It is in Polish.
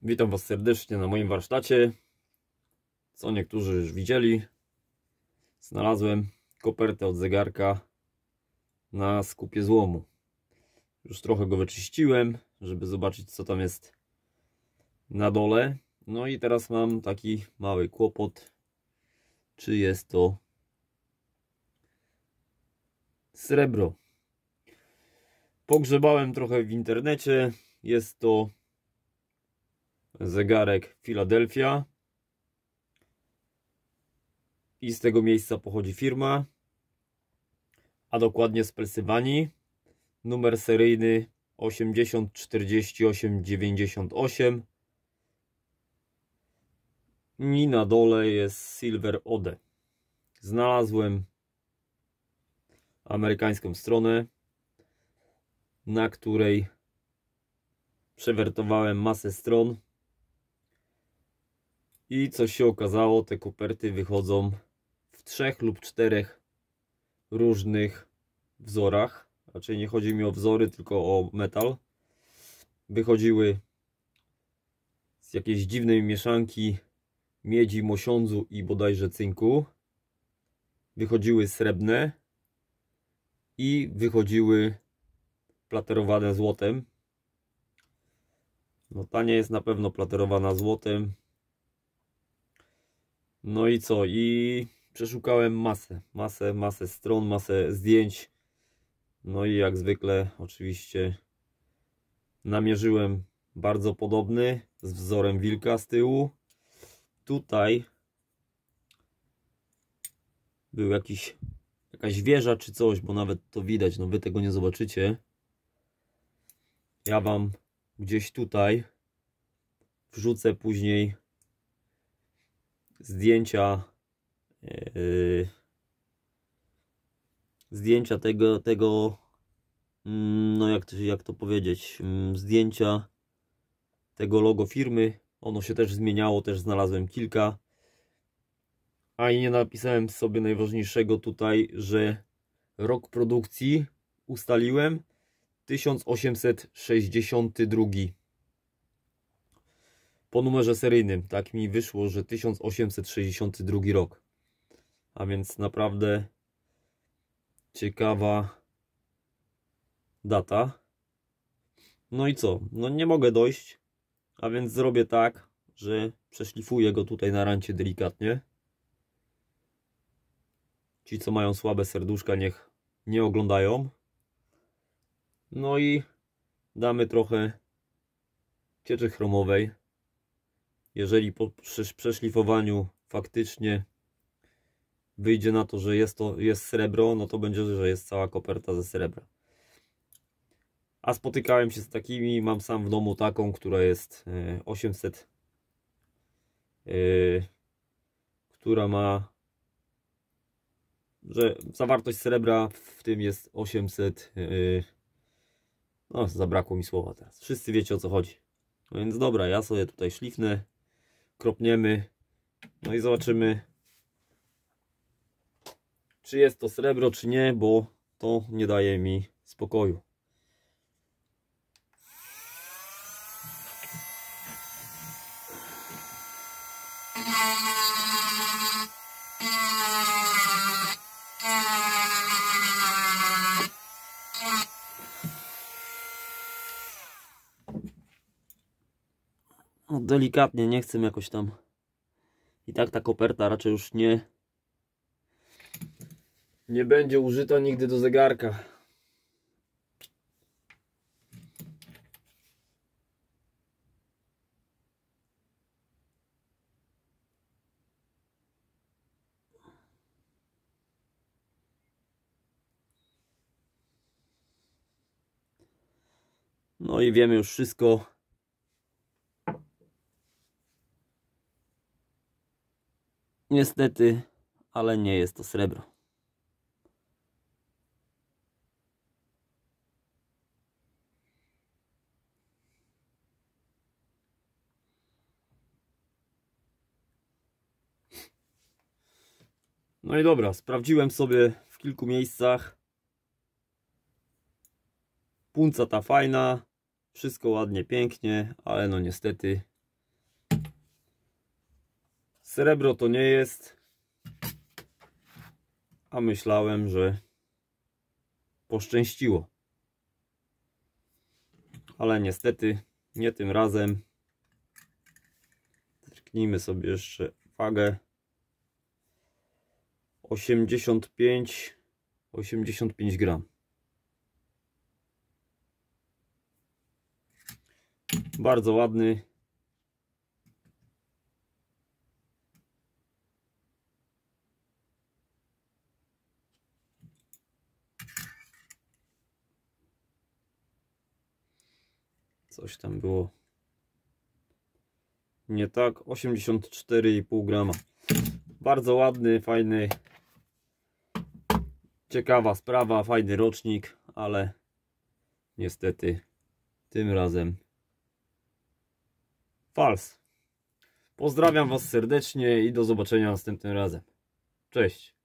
Witam Was serdecznie na moim warsztacie. Co niektórzy już widzieli, znalazłem kopertę od zegarka na skupie złomu. Już trochę go wyczyściłem, żeby zobaczyć, co tam jest na dole. No i teraz mam taki mały kłopot, czy jest to srebro. Pogrzebałem trochę w internecie. Jest to zegarek Philadelphia i z tego miejsca pochodzi firma, a dokładnie z Pensylwanii. Numer seryjny 804898 i na dole jest Silver Ode. Znalazłem amerykańską stronę, na której przewertowałem masę stron i co się okazało, te koperty wychodzą w 3 lub 4 różnych wzorach. Raczej nie chodzi mi o wzory, tylko o metal. Wychodziły z jakiejś dziwnej mieszanki miedzi, mosiądzu i bodajże cynku. Wychodziły srebrne i wychodziły platerowane złotem. No ta nie jest na pewno platerowana złotem. No i co? I przeszukałem masę stron, masę zdjęć. No i jak zwykle oczywiście namierzyłem bardzo podobny, z wzorem wilka z tyłu. Tutaj był jakaś wieża czy coś, bo nawet to widać, no wy tego nie zobaczycie. Ja wam gdzieś tutaj wrzucę później zdjęcia tego no jak to powiedzieć, zdjęcia tego logo firmy. Ono się też zmieniało, też znalazłem kilka. A i nie napisałem sobie najważniejszego tutaj, że rok produkcji ustaliłem 1862. Po numerze seryjnym, tak mi wyszło, że 1862 rok. A więc naprawdę ciekawa data. No i co? No nie mogę dojść, a więc zrobię tak, że przeszlifuję go tutaj na rancie delikatnie. Ci, co mają słabe serduszka, niech nie oglądają. No i damy trochę cieczy chromowej. Jeżeli po przeszlifowaniu faktycznie wyjdzie na to, że jest srebro, no to będzie, że jest cała koperta ze srebra. A spotykałem się z takimi, mam sam w domu taką, która jest 800, która ma, że zawartość srebra w tym jest 800, no zabrakło mi słowa teraz. Wszyscy wiecie, o co chodzi. No więc dobra, ja sobie tutaj szlifnę, kropniemy, no i zobaczymy, czy jest to srebro, czy nie, bo to nie daje mi spokoju. No, delikatnie, nie chcę jakoś tam. I tak ta koperta raczej już nie będzie użyta nigdy do zegarka. No i wiemy już wszystko. Niestety, ale nie jest to srebro. No i dobra, sprawdziłem sobie w kilku miejscach. Punca ta fajna, wszystko ładnie, pięknie, ale no niestety Srebro to nie jest, a myślałem, że poszczęściło. Ale niestety nie tym razem. Zerknijmy sobie jeszcze wagę. 85 gram. Bardzo ładny. Coś tam było nie tak. 84,5 grama. Bardzo ładny, fajny. Ciekawa sprawa, fajny rocznik, ale niestety tym razem fals. Pozdrawiam Was serdecznie i do zobaczenia następnym razem. Cześć.